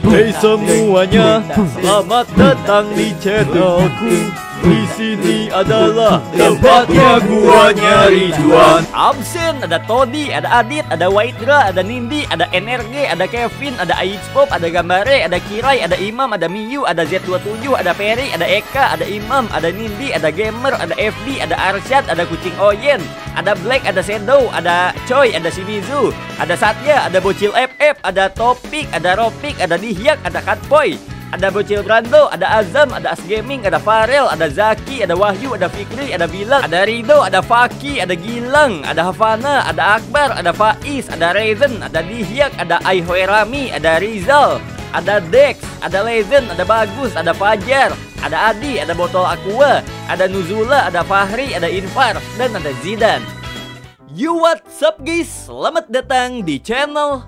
Hey semuanya, selamat datang di channelku. Di sini adalah tempatnya gua nyari cuan. Absen, ada Todi, ada Adit, ada Waitra, ada Nindi, ada NRG, ada Kevin, ada Aitspop, ada Gambare, ada Kirai, ada Imam, ada Miyu, ada Z27, ada Peri, ada Eka, ada Imam, ada Nindi, ada Gamer, ada FD, ada Arsyad, ada Kucing Oyen, ada Black, ada Shadow, ada Choi, ada Shimizu, ada Satya, ada Bocil FF, ada Topik, ada Ropik, ada Dihyak, ada Catboy, ada Bocil Brando, ada Azam, ada As Gaming, ada Farel, ada Zaki, ada Wahyu, ada Fikri, ada Bilal, ada Rido, ada Faki, ada Gilang, ada Havana, ada Akbar, ada Faiz, ada Rezen, ada Dihyak, ada Aihoerami, ada Rizal, ada Dex, ada Legend, ada Bagus, ada Fajar, ada Adi, ada Botol Aqua, ada Nuzula, ada Fahri, ada Infar, dan ada Zidan. Yo, what's up guys? Selamat datang di channel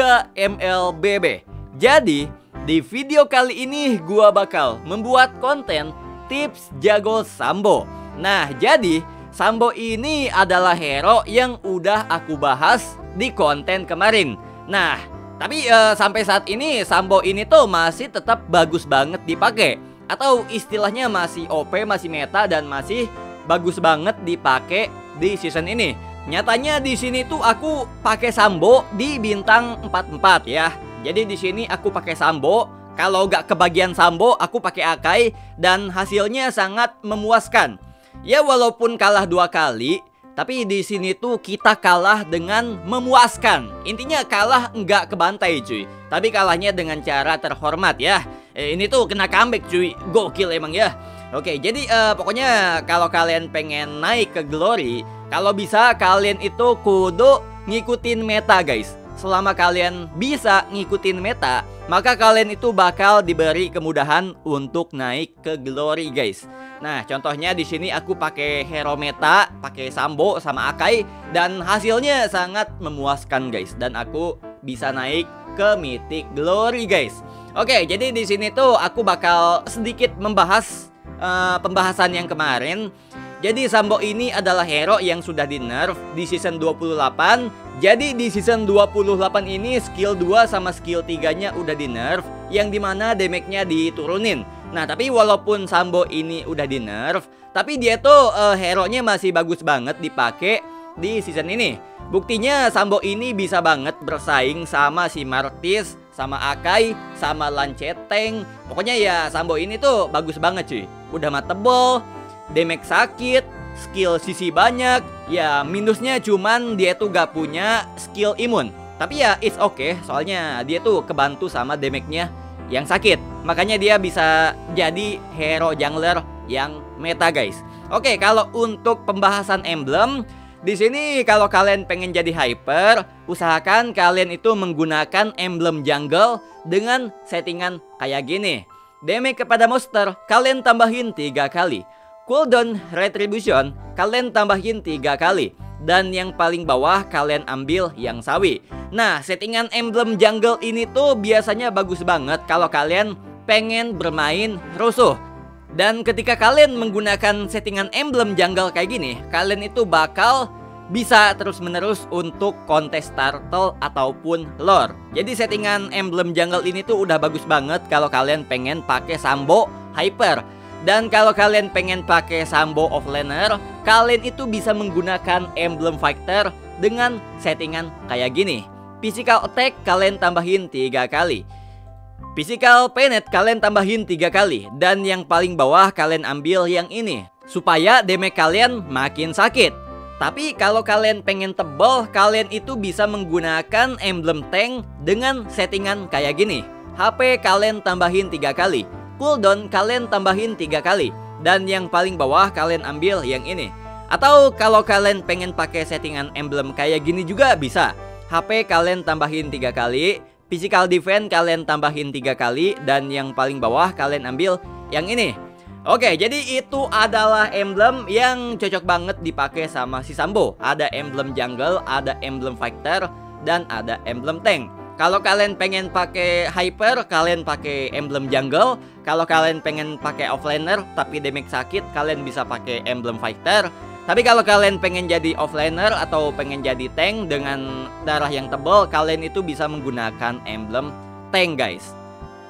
AKMLBB. Jadi di video kali ini gua bakal membuat konten tips jago Sambo. Nah, jadi Sambo ini adalah hero yang udah aku bahas di konten kemarin. Nah, tapi sampai saat ini Sambo ini tuh masih tetap bagus banget dipakai, atau istilahnya masih OP, masih meta, dan masih bagus banget dipakai di season ini. Nyatanya di sini tuh aku pakai Sambo di bintang 44 ya. Jadi di sini aku pakai Sambo. Kalau gak kebagian Sambo, aku pakai Akai, dan hasilnya sangat memuaskan. Ya walaupun kalah 2 kali, tapi di sini tuh kita kalah dengan memuaskan. Intinya kalah nggak kebantai cuy, tapi kalahnya dengan cara terhormat ya. Ini tuh kena comeback cuy, gokil emang ya. Oke, jadi pokoknya kalau kalian pengen naik ke glory, kalau bisa kalian itu kudu ngikutin meta guys. Selama kalian bisa ngikutin meta, maka kalian itu bakal diberi kemudahan untuk naik ke glory guys. Nah, contohnya di sini aku pakai hero meta, pakai Sambo sama Akai, dan hasilnya sangat memuaskan guys, dan aku bisa naik ke mythic glory guys. Oke, jadi di sini tuh aku bakal sedikit membahas pembahasan yang kemarin. Jadi Sambo ini adalah hero yang sudah di nerf di season 28. Jadi di season 28 ini skill 2 sama skill 3-nya udah di nerf, yang dimana damage-nya diturunin. Nah, tapi walaupun Sambo ini udah di nerf, tapi dia tuh hero-nya masih bagus banget dipakai di season ini. Buktinya Sambo ini bisa banget bersaing sama si Martis, sama Akai, sama Lanceteng. Pokoknya ya Sambo ini tuh bagus banget cuy. Udah mah tebel, damage sakit, skill CC banyak. Ya minusnya cuman dia tuh gak punya skill imun. Tapi ya it's okay, soalnya dia tuh kebantu sama damage-nya yang sakit. Makanya dia bisa jadi hero jungler yang meta guys. Oke, kalau untuk pembahasan emblem, di sini kalau kalian pengen jadi hyper, usahakan kalian itu menggunakan emblem jungle dengan settingan kayak gini. Damage kepada monster kalian tambahin 3 kali. Cooldown retribution kalian tambahin 3 kali. Dan yang paling bawah kalian ambil yang sawi. Nah, settingan emblem jungle ini tuh biasanya bagus banget kalau kalian pengen bermain rusuh. Dan ketika kalian menggunakan settingan emblem jungle kayak gini, kalian itu bakal bisa terus-menerus untuk kontes turtle ataupun lore. Jadi settingan emblem jungle ini tuh udah bagus banget kalau kalian pengen pakai Sambo hyper. Dan kalau kalian pengen pakai Sambo offlaner, kalian itu bisa menggunakan emblem fighter dengan settingan kayak gini. Physical attack kalian tambahin 3 kali. Physical penet kalian tambahin 3 kali. Dan yang paling bawah kalian ambil yang ini, supaya damage kalian makin sakit. Tapi kalau kalian pengen tebal, kalian itu bisa menggunakan emblem tank dengan settingan kayak gini. HP kalian tambahin 3 kali. Cooldown kalian tambahin 3 kali. Dan yang paling bawah kalian ambil yang ini. Atau kalau kalian pengen pakai settingan emblem kayak gini juga bisa. HP kalian tambahin 3 kali. Physical defense kalian tambahin 3 kali. Dan yang paling bawah kalian ambil yang ini. Oke, jadi itu adalah emblem yang cocok banget dipakai sama si Sambo. Ada emblem jungle, ada emblem fighter, dan ada emblem tank. Kalau kalian pengen pakai hyper, kalian pakai emblem jungle. Kalau kalian pengen pakai offlaner tapi damage sakit, kalian bisa pakai emblem fighter. Tapi kalau kalian pengen jadi offlaner atau pengen jadi tank dengan darah yang tebal, kalian itu bisa menggunakan emblem tank guys.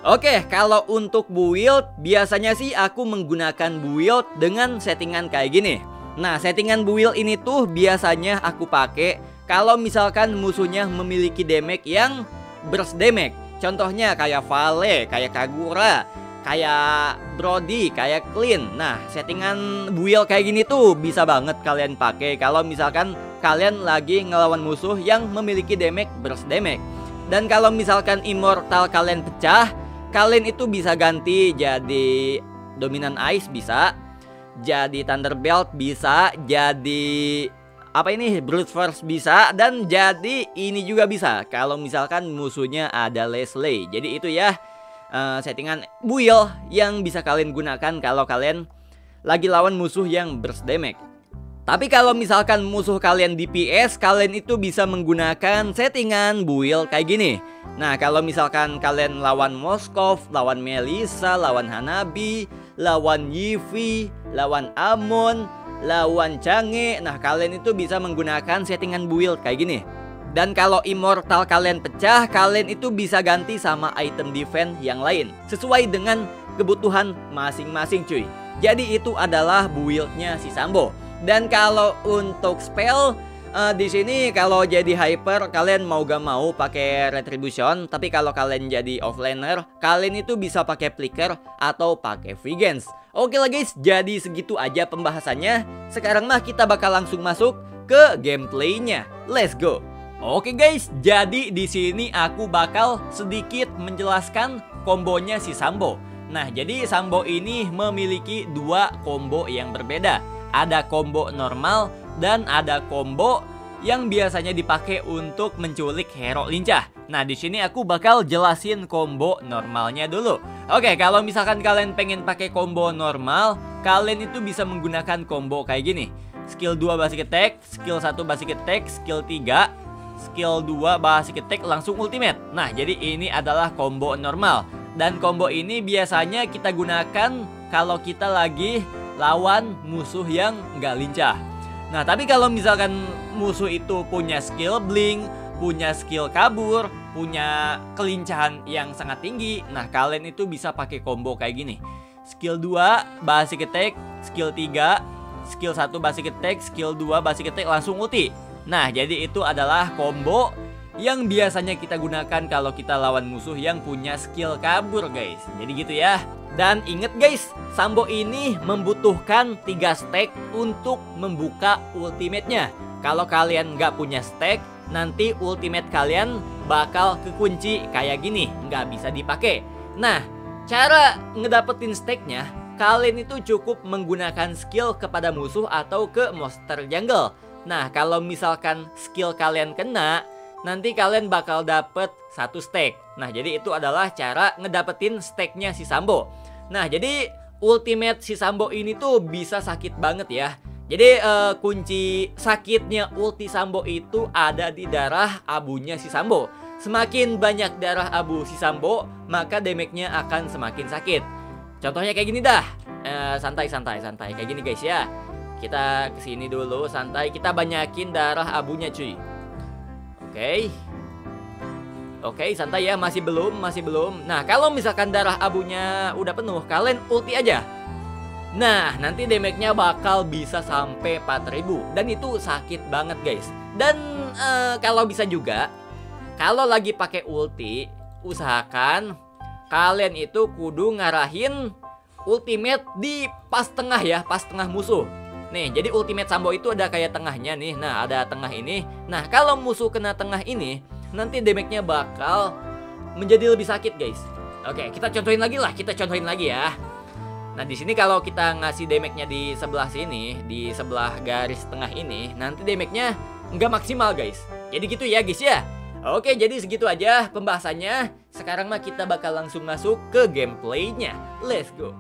Oke, kalau untuk build, biasanya sih aku menggunakan build dengan settingan kayak gini. Nah, settingan build ini tuh biasanya aku pakai kalau misalkan musuhnya memiliki damage yang burst damage. Contohnya kayak Vale, kayak Kagura, kayak Brody, kayak Clean. Nah, settingan build kayak gini tuh bisa banget kalian pakai kalau misalkan kalian lagi ngelawan musuh yang memiliki damage burst damage. Dan kalau misalkan immortal kalian pecah, kalian itu bisa ganti jadi Dominant Ice bisa, jadi Thunderbelt bisa, jadi apa ini Brute Force bisa, dan jadi ini juga bisa kalau misalkan musuhnya ada Leslie. Jadi itu ya settingan build yang bisa kalian gunakan kalau kalian lagi lawan musuh yang burst damage. Tapi kalau misalkan musuh kalian DPS, kalian itu bisa menggunakan settingan build kayak gini. Nah, kalau misalkan kalian lawan Moskov, lawan Melissa, lawan Hanabi, lawan Yivi, lawan Amon, lawan Change, nah kalian itu bisa menggunakan settingan build kayak gini. Dan kalau immortal kalian pecah, kalian itu bisa ganti sama item defense yang lain sesuai dengan kebutuhan masing-masing cuy. Jadi itu adalah buildnya si Sambo. Dan kalau untuk spell di sini kalau jadi hyper kalian mau gak mau pakai retribution, tapi kalau kalian jadi offlaner kalian itu bisa pakai flicker atau pakai Vigance. Oke lah guys, jadi segitu aja pembahasannya. Sekarang mah kita bakal langsung masuk ke gameplaynya. Let's go. Oke guys, jadi di sini aku bakal sedikit menjelaskan kombonya si Sambo. Nah, jadi Sambo ini memiliki dua combo yang berbeda. Ada combo normal dan ada combo yang biasanya dipakai untuk menculik hero lincah. Nah, di sini aku bakal jelasin combo normalnya dulu. Oke, kalau misalkan kalian pengen pakai combo normal, kalian itu bisa menggunakan combo kayak gini. Skill 2 basic attack, skill 1 basic attack, skill 3, skill 2 basic attack langsung ultimate. Nah, jadi ini adalah combo normal. Dan combo ini biasanya kita gunakan kalau kita lagi lawan musuh yang nggak lincah. Nah, tapi kalau misalkan musuh itu punya skill blink, punya skill kabur, punya kelincahan yang sangat tinggi, nah kalian itu bisa pakai combo kayak gini. Skill 2 basic attack, skill 3, skill 1 basic attack, skill 2 basic attack langsung ulti. Nah, jadi itu adalah combo yang biasanya kita gunakan kalau kita lawan musuh yang punya skill kabur guys. Jadi gitu ya. Dan inget guys, Sambo ini membutuhkan 3 stack untuk membuka ultimate-nya. Kalau kalian nggak punya stack, nanti ultimate kalian bakal kekunci kayak gini, nggak bisa dipakai. Nah, cara ngedapetin stacknya, kalian itu cukup menggunakan skill kepada musuh atau ke monster jungle. Nah, kalau misalkan skill kalian kena, nanti kalian bakal dapet 1 stack. Nah, jadi itu adalah cara ngedapetin stacknya si Sambo. Nah, jadi ultimate si Sambo ini tuh bisa sakit banget ya. Jadi kunci sakitnya ulti Sambo itu ada di darah abunya si Sambo. Semakin banyak darah abu si Sambo, maka damage-nya akan semakin sakit. Contohnya kayak gini dah. Santai kayak gini guys ya. Kita kesini dulu santai, kita banyakin darah abunya cuy. Oke, santai ya, masih belum. Nah, kalau misalkan darah abunya udah penuh, kalian ulti aja. Nah, nanti damage-nya bakal bisa sampai 4000. Dan itu sakit banget guys. Dan kalau bisa juga, kalau lagi pakai ulti, usahakan kalian itu kudu ngarahin ultimate di pas tengah ya, pas tengah musuh. Nih, jadi ultimate Sambo itu ada kayak tengahnya nih. Nah, ada tengah ini. Nah, kalau musuh kena tengah ini, nanti damage-nya bakal menjadi lebih sakit guys. Oke, kita contohin lagi ya. Nah, di sini kalau kita ngasih damage-nya di sebelah sini, di sebelah garis tengah ini, nanti damage-nya nggak maksimal guys. Jadi gitu ya guys ya. Oke, jadi segitu aja pembahasannya. Sekarang mah kita bakal langsung masuk ke gameplaynya. Let's go.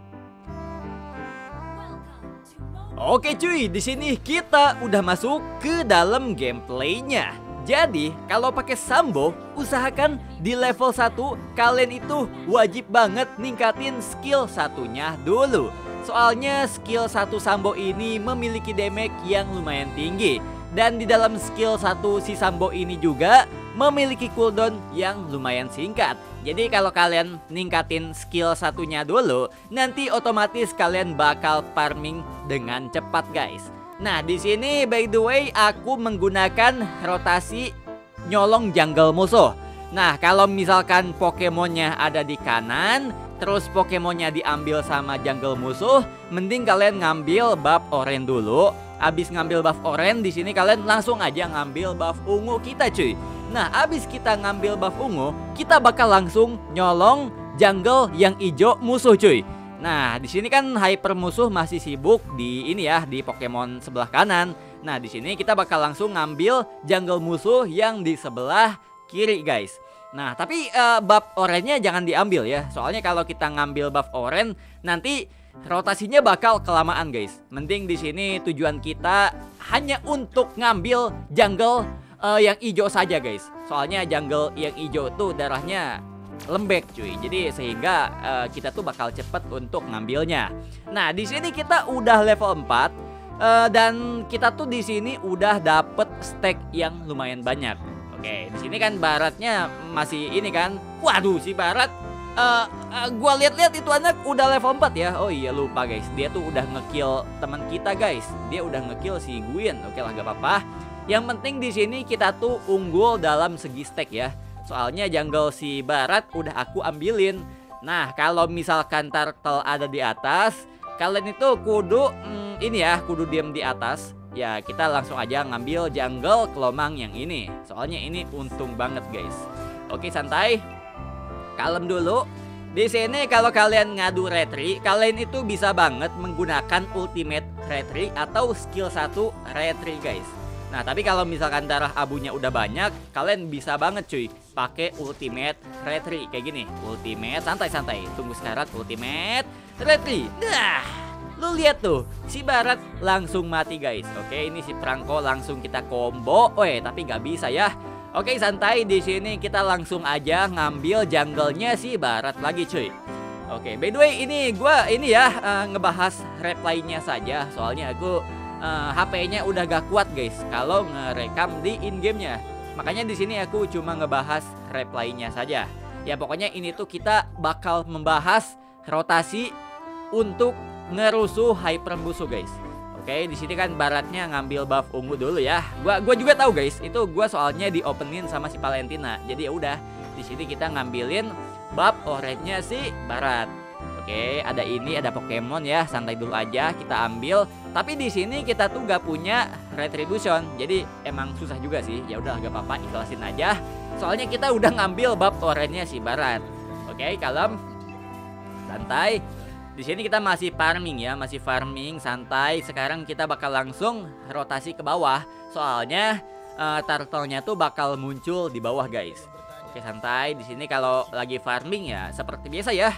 Oke cuy, di sini kita udah masuk ke dalam gameplaynya. Jadi, kalau pakai Sambo, usahakan di level 1 kalian itu wajib banget ningkatin skill satunya dulu. Soalnya skill 1 Sambo ini memiliki damage yang lumayan tinggi. Dan di dalam skill 1 si Sambo ini juga memiliki cooldown yang lumayan singkat. Jadi kalau kalian ningkatin skill 1-nya dulu, nanti otomatis kalian bakal farming dengan cepat guys. Nah di sini by the way aku menggunakan rotasi nyolong jungle musuh. Nah kalau misalkan Pokemonnya ada di kanan, terus Pokemonnya diambil sama jungle musuh, mending kalian ngambil buff oranye dulu. Abis ngambil buff oranye di sini kalian langsung aja ngambil buff ungu kita cuy. Nah abis kita ngambil buff ungu, kita bakal langsung nyolong jungle yang hijau musuh cuy. Nah di sini kan hyper musuh masih sibuk di ini ya, di Pokemon sebelah kanan. Nah di sini kita bakal langsung ngambil jungle musuh yang di sebelah kiri guys. Nah tapi buff oranye jangan diambil ya. Soalnya kalau kita ngambil buff oranye nanti rotasinya bakal kelamaan guys. Mending di sini tujuan kita hanya untuk ngambil jungle yang hijau saja guys. Soalnya jungle yang hijau tuh darahnya lembek cuy. Jadi sehingga kita tuh bakal cepet untuk ngambilnya. Nah di sini kita udah level 4 dan kita tuh di sini udah dapet stack yang lumayan banyak. Oke, di sini kan Baratnya masih ini kan. Waduh, si Barat gua lihat-lihat itu anak udah level 4 ya. Oh iya lupa guys, dia tuh udah ngekill teman kita guys. Dia udah ngekill si Gwyn. Oke lah gak apa-apa. Yang penting di sini kita tuh unggul dalam segi stack ya. Soalnya jungle si Barat udah aku ambilin. Nah kalau misalkan turtle ada di atas, kalian itu kudu ini ya, kudu diam di atas. Ya kita langsung aja ngambil jungle kelomang yang ini. Soalnya ini untung banget guys. Oke santai, kalem dulu. Di sini kalau kalian ngadu retri, kalian itu bisa banget menggunakan ultimate retri atau skill 1 retri guys. Nah tapi kalau misalkan darah abunya udah banyak, kalian bisa banget cuy pakai ultimate retri kayak gini. Ultimate santai-santai, tunggu sekarat ultimate retri. Nah lu lihat tuh, si Barat langsung mati guys. Oke, ini si Franco langsung kita combo. Tapi nggak bisa ya. Oke, santai, di sini kita langsung aja ngambil jungle-nya si Barat lagi cuy. Oke, by the way ini gua ini ya ngebahas reply-nya saja. Soalnya aku HP-nya udah gak kuat guys kalau ngerekam di in-game-nya. Makanya di sini aku cuma ngebahas reply-nya saja. Ya pokoknya ini tuh kita bakal membahas rotasi untuk ngerusuh hyper musuh guys. Oke, di sini kan Baratnya ngambil buff ungu dulu ya. Gua juga tahu guys, itu gua soalnya diopenin sama si Valentina. Jadi ya udah, di sini kita ngambilin buff oranye si Barat. Oke, ada ini, ada Pokemon ya, santai dulu aja kita ambil. Tapi di sini kita tuh gak punya retribution, jadi emang susah juga sih. Ya udah gak apa-apa, ikhlasin aja. Soalnya kita udah ngambil buff oranye si Barat. Oke, kalem, santai. Di sini kita masih farming ya, masih farming santai. Sekarang kita bakal langsung rotasi ke bawah. Soalnya turtle-nya tuh bakal muncul di bawah guys. Oke santai. Di sini kalau lagi farming ya seperti biasa ya.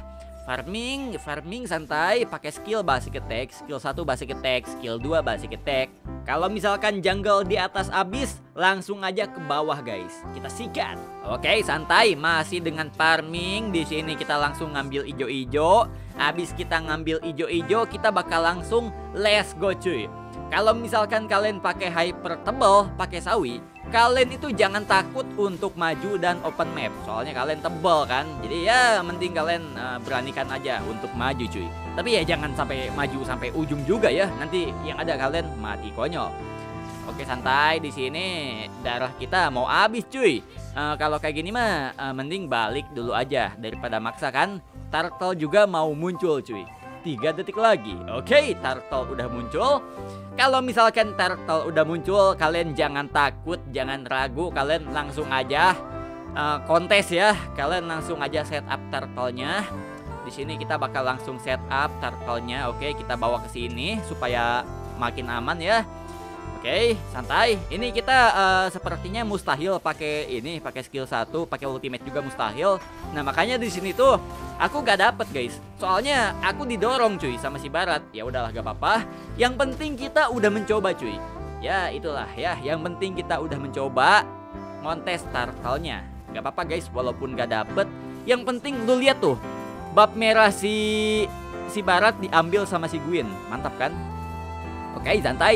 Farming santai, pakai skill basic attack, skill 1 basic attack, skill 2 basic attack. Kalau misalkan jungle di atas abis, langsung aja ke bawah guys. Kita sikat. Oke, santai, masih dengan farming. Di sini kita langsung ngambil ijo-ijo. Abis kita ngambil ijo-ijo, kita bakal langsung let's go cuy. Kalau misalkan kalian pakai hyper tebel, pakai sawi, kalian itu jangan takut untuk maju dan open map. Soalnya kalian tebel kan. Jadi ya mending kalian beranikan aja untuk maju cuy. Tapi ya jangan sampai maju sampai ujung juga ya. Nanti yang ada kalian mati konyol. Oke santai, di sini darah kita mau habis cuy. Kalau kayak gini mah mending balik dulu aja daripada maksa kan. Turtle juga mau muncul cuy. 3 detik lagi. Oke, turtle udah muncul. Kalau misalkan turtle udah muncul, kalian jangan takut, jangan ragu, kalian langsung aja kontes ya. Kalian langsung aja setup turtle-nya. Di sini kita bakal langsung setup turtle-nya. Oke, kita bawa ke sini supaya makin aman ya. Oke, santai. Ini kita sepertinya mustahil pakai ini, pakai skill 1, pakai ultimate juga mustahil. Nah, makanya di sini tuh aku gak dapet guys. Soalnya aku didorong cuy sama si Barat. Ya udahlah gak apa-apa. Yang penting kita udah mencoba cuy. Ya itulah ya. Yang penting kita udah mencoba ngontes turtle-nya. Gak apa-apa guys, walaupun gak dapet. Yang penting lu lihat tuh, bab merah si Barat diambil sama si Gwyn. Mantap kan? Oke, santai.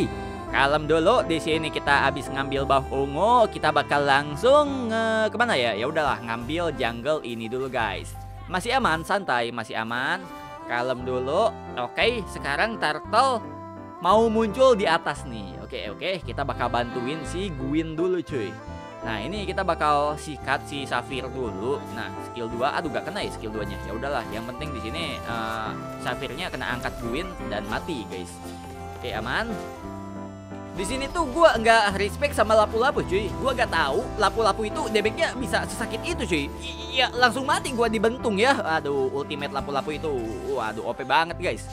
Kalem dulu. Di sini kita habis ngambil buff ungu, kita bakal langsung kemana ya? Ya udahlah, ngambil jungle ini dulu guys. Masih aman, santai, masih aman. Kalem dulu. Oke, sekarang turtle mau muncul di atas nih. Oke, kita bakal bantuin si Gwyn dulu cuy. Nah, ini kita bakal sikat si Safir dulu. Nah, skill 2, aduh gak kena ya skill 2-nya. Ya udahlah, yang penting di sini Safirnya kena angkat Gwyn dan mati, guys. Oke, aman. Di sini tuh gua nggak respect sama lapu-lapu cuy. Gua nggak tahu lapu-lapu itu damage-nya bisa sesakit itu cuy. Iya, langsung mati gua dibentung ya. Aduh, ultimate lapu-lapu itu. Waduh, OP banget, guys.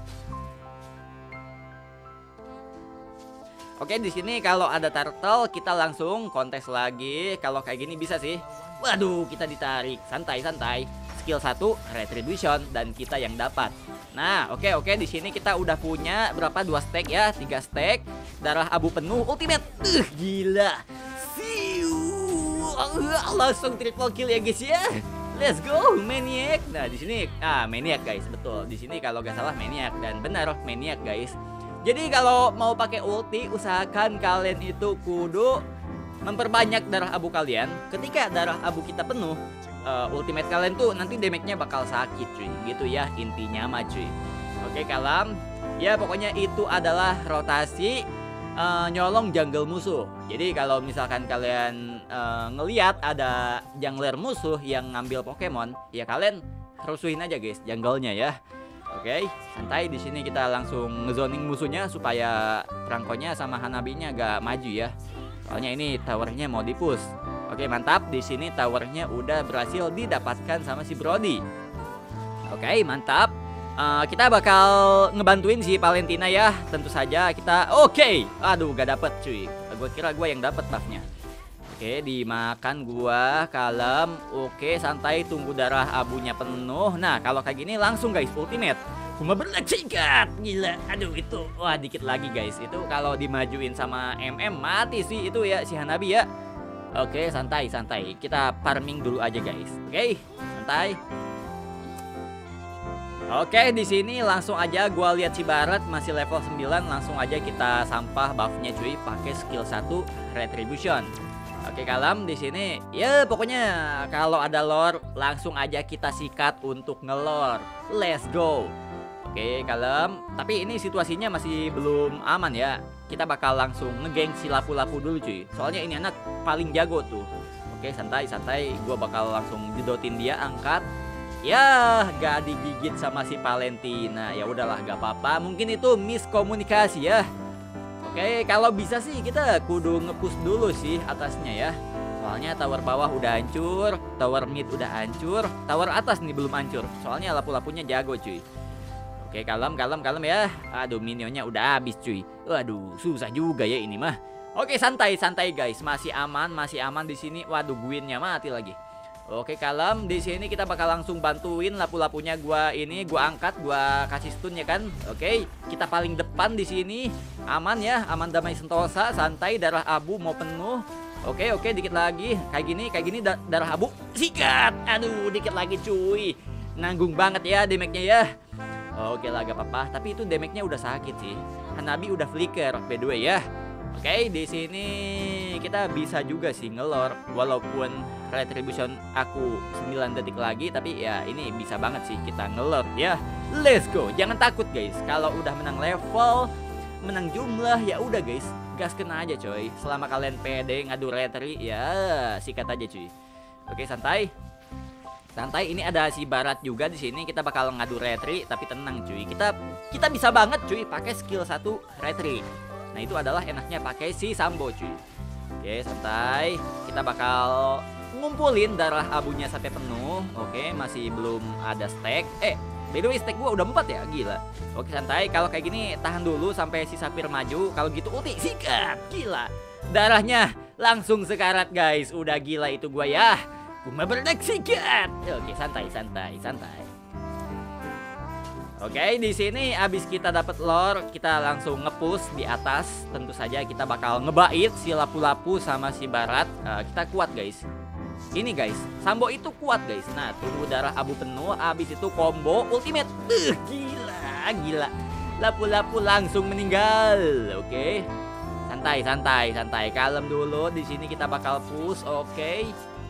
Oke, di sini kalau ada turtle kita langsung kontes lagi. Kalau kayak gini bisa sih. Waduh, kita ditarik. Santai. Skill 1 retribution dan kita yang dapat. Nah, oke, di sini kita udah punya berapa? 2 stack ya, 3 stack. Darah abu penuh ultimate. Gila. Siu. Langsung triple kill ya, guys ya. Let's go, maniac. Nah, di sini maniac, guys. Betul. Di sini kalau nggak salah maniac dan benar maniac, guys. Jadi kalau mau pakai ulti, usahakan kalian itu kudu memperbanyak darah abu kalian. Ketika darah abu kita penuh, ultimate kalian tuh nanti damage-nya bakal sakit cuy. Gitu ya intinya mah cuy. Oke, kalem. Ya pokoknya itu adalah rotasi nyolong jungle musuh. Jadi kalau misalkan kalian ngelihat ada jungler musuh yang ngambil Pokemon, ya kalian rusuhin aja guys jungle-nya ya. Oke, santai. Di sini kita langsung ngezoning musuhnya supaya Franco-nya sama Hanabi-nya gak maju ya. Soalnya ini towernya mau dipush. Oke, mantap. Di sini towernya udah berhasil didapatkan sama si Brody. Oke, mantap. Kita bakal ngebantuin si Valentina ya. Tentu saja kita. Oke. Aduh, gak dapet cuy. Gue kira gue yang dapet buffnya. Oke, dimakan gua, kalem. Oke, santai, tunggu darah abunya penuh. Nah, kalau kayak gini langsung guys ultimate. Cuma berlecikat. Gila. Aduh, itu wah dikit lagi guys. Itu kalau dimajuin sama MM mati sih itu ya si Hanabi ya. Oke, santai. Kita farming dulu aja guys. Oke, santai. Oke, di sini langsung aja gua lihat si Barat masih level 9, langsung aja kita sampah buffnya cuy pakai skill 1 retribution. Oke, kalem. Di sini ya pokoknya kalau ada lore langsung aja kita sikat untuk ngelor. Let's go. Oke, kalem. Tapi ini situasinya masih belum aman ya. Kita bakal langsung ngegeng si lapu-lapu dulu cuy. Soalnya ini anak paling jago tuh. Oke, santai. Gua bakal langsung jedotin dia, angkat. Ya, gak digigit sama si Valentina. Ya udahlah, gak apa-apa. Mungkin itu miskomunikasi ya. Oke, kalau bisa sih kita kudu nge-push dulu sih atasnya ya. Soalnya tower bawah udah hancur, tower mid udah hancur, tower atas nih belum hancur. Soalnya lapu-lapunya jago cuy. Oke, kalem ya. Aduh, minionnya udah habis cuy. Waduh, susah juga ya ini mah. Oke, santai guys. Masih aman di sini. Waduh, Gwynnya mati lagi. Oke, kalem. Di sini kita bakal langsung bantuin lapu-lapunya. Gua angkat, gua kasih stun ya kan. Oke, kita paling depan di sini. Aman ya, aman damai sentosa, santai. Darah abu mau penuh. Oke, dikit lagi. Kayak gini darah abu. Sikat. Aduh, dikit lagi cuy. Nanggung banget ya damage-nya ya. Oke lah, gak apa-apa. Tapi itu damage-nya udah sakit sih. Hanabi udah flicker by the way ya. Oke, di sini kita bisa juga sih ngelor walaupun retribution aku 9 detik lagi, tapi ya ini bisa banget sih kita ngelor ya. Let's go. Jangan takut guys. Kalau udah menang level, menang jumlah ya udah guys. Gas kena aja coy. Selama kalian pede ngadu retri ya sikat aja cuy. Oke, santai. Ini ada si Barat juga di sini. Kita bakal ngadu retri tapi tenang cuy. Kita bisa banget cuy pakai skill 1 retri. Nah, itu adalah enaknya pakai si Sambo cuy. Oke, santai. Kita bakal ngumpulin darah abunya sampai penuh. Oke, masih belum ada stack. By the way stack gua udah 4 ya, gila. Oke, santai. Kalau kayak gini tahan dulu sampai si Safir maju. Kalau gitu ulti sikat. Gila. Darahnya langsung sekarat guys. Udah gila itu gua ya. Gua berdak sikat. Oke, santai. Oke, di sini abis kita dapat lore, kita langsung nge-push di atas. Tentu saja kita bakal ngebait si lapu-lapu sama si Barat. Kita kuat guys. Ini guys, Sambo itu kuat guys. Nah, tunggu darah abu penuh, abis itu combo ultimate. Gila. Lapu-lapu langsung meninggal. Oke. santai, kalem dulu. Di sini kita bakal push. Oke,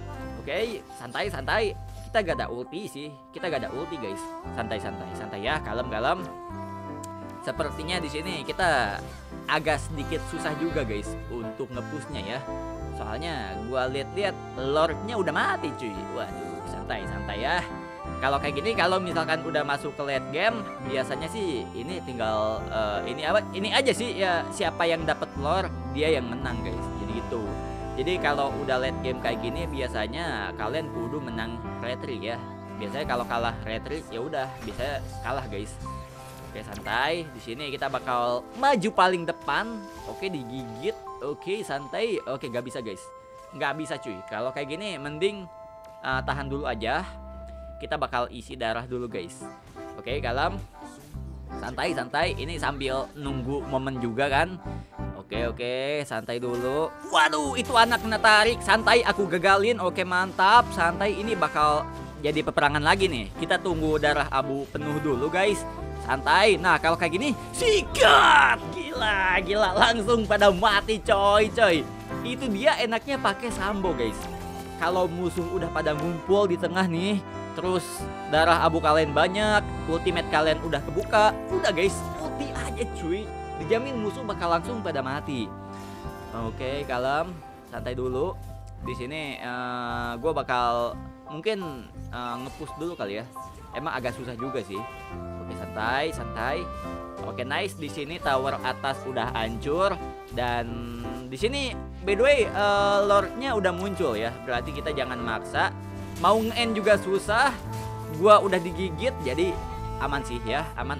santai. Kita gak ada ulti sih. Guys. Santai ya, kalem. Sepertinya di sini kita agak sedikit susah juga guys untuk ngepushnya ya. Soalnya gua lihat lordnya udah mati cuy. Waduh, santai ya. Kalau kayak gini, kalau misalkan udah masuk ke late game, biasanya sih ini tinggal ini aja sih ya, siapa yang dapat lore dia yang menang guys. Jadi gitu. Jadi kalau udah late game kayak gini, biasanya kalian kudu menang retri ya. Biasanya kalau kalah retri ya udah bisa kalah guys. Oke, santai. Di sini kita bakal maju paling depan. Oke, digigit. Oke, santai. Oke, nggak bisa guys. Nggak bisa cuy. Kalau kayak gini mending tahan dulu aja. Kita bakal isi darah dulu guys. Oke, kalem. Santai. Ini sambil nunggu momen juga kan. Oke, santai dulu. Waduh, itu anak kena tarik. Santai, aku gagalin. Oke, mantap. Santai, ini bakal jadi peperangan lagi nih. Kita tunggu darah abu penuh dulu guys. Santai. Nah, kalau kayak gini, sikat. Gila, langsung pada mati coy. Itu dia enaknya pakai Sambo guys. Kalau musuh udah pada ngumpul di tengah nih, terus darah abu kalian banyak, ultimate kalian udah kebuka, udah guys, ulti aja cuy. Dijamin musuh bakal langsung pada mati. Oke, kalem, santai dulu. Di sini gue bakal mungkin ngepush dulu kali ya. Emang agak susah juga sih. Oke, santai. Oke, nice. Di sini tower atas udah hancur dan di sini by the way lordnya udah muncul ya. Berarti kita jangan maksa. Mau nge-end juga susah. Gua udah digigit jadi aman sih ya. Aman.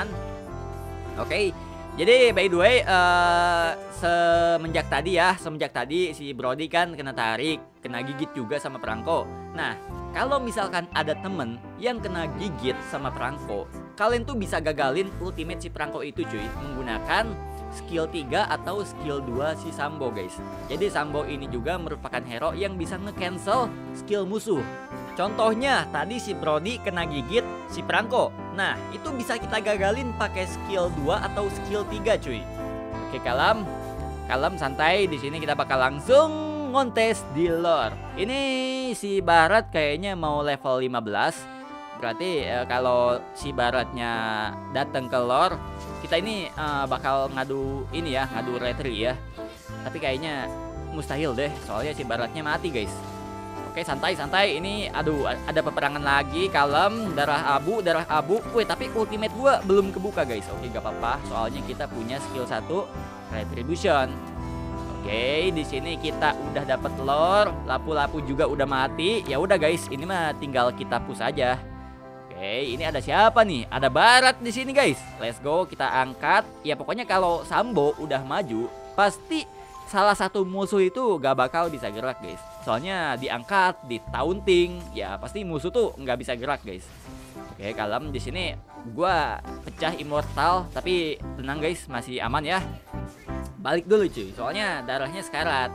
Oke. Jadi by the way semenjak tadi si Brody kan kena tarik, kena gigit juga sama perangko. Nah, kalau misalkan ada temen yang kena gigit sama perangko, kalian tuh bisa gagalin ultimate si perangko itu cuy, menggunakan skill 3 atau skill 2 si Sambo guys. Jadi Sambo ini juga merupakan hero yang bisa nge-cancel skill musuh. Contohnya tadi si Brody kena gigit si perangko. Nah, itu bisa kita gagalin pakai skill 2 atau skill 3 cuy. Oke, kalem, santai. Di sini kita bakal langsung ngontes di lore. Ini si Barat kayaknya mau level 15. Berarti kalau si Baratnya datang ke lore, kita ini bakal ngadu retri ya. Tapi kayaknya mustahil deh, soalnya si Baratnya mati guys. Oke, santai. Ini aduh, ada peperangan lagi. Kalem, darah abu. Wih, tapi ultimate gua belum kebuka guys. Oke, gak apa-apa, soalnya kita punya skill 1 retribution. Oke, di sini kita udah dapat lore, lapu-lapu juga udah mati. Ya udah guys, ini mah tinggal kita push aja. Oke, ini ada siapa nih? Ada Barat di sini guys. Let's go, kita angkat. Ya pokoknya kalau Sambo udah maju, pasti salah satu musuh itu gak bakal bisa gerak guys. Soalnya diangkat, di taunting, ya pasti musuh tuh nggak bisa gerak guys. Oke, kalem. Di sini gua pecah immortal, tapi tenang guys, masih aman ya. Balik dulu cuy, soalnya darahnya sekarat.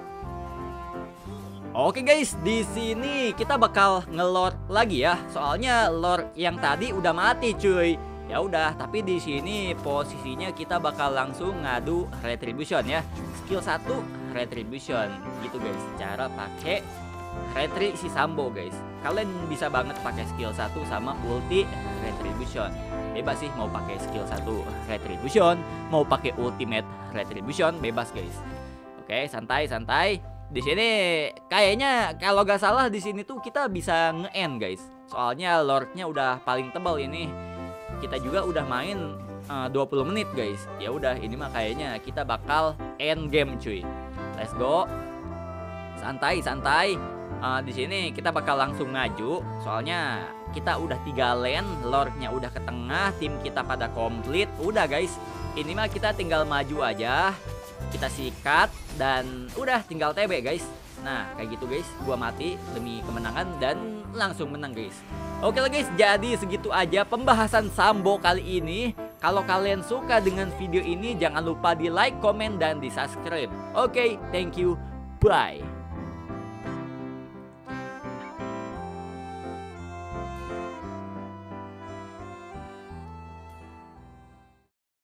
Oke guys, di sini kita bakal ngelord lagi ya. Soalnya lord yang tadi udah mati cuy. Ya udah, tapi di sini posisinya kita bakal langsung ngadu retribution ya. Skill 1 retribution gitu guys. Cara pakai retri si Sambo guys. Kalian bisa banget pakai skill 1 sama ulti retribution. Bebas sih mau pakai skill 1 retribution, mau pakai ultimate retribution, bebas guys. Oke, santai. Di sini kayaknya kalau gak salah di sini tuh kita bisa nge-end guys. Soalnya lordnya udah paling tebal ini. Kita juga udah main 20 menit guys. Ya udah, ini mah kayaknya kita bakal end game cuy. Let's go. Santai. Di sini kita bakal langsung maju. Soalnya kita udah 3 lane, lordnya udah ke tengah, tim kita pada komplit. Udah guys, ini mah kita tinggal maju aja. Kita sikat dan udah tinggal TB guys. Nah kayak gitu guys, gua mati demi kemenangan dan langsung menang guys. Oke lah guys, jadi segitu aja pembahasan Sambo kali ini. Kalau kalian suka dengan video ini, jangan lupa di like, komen, dan di subscribe. Oke, thank you, bye.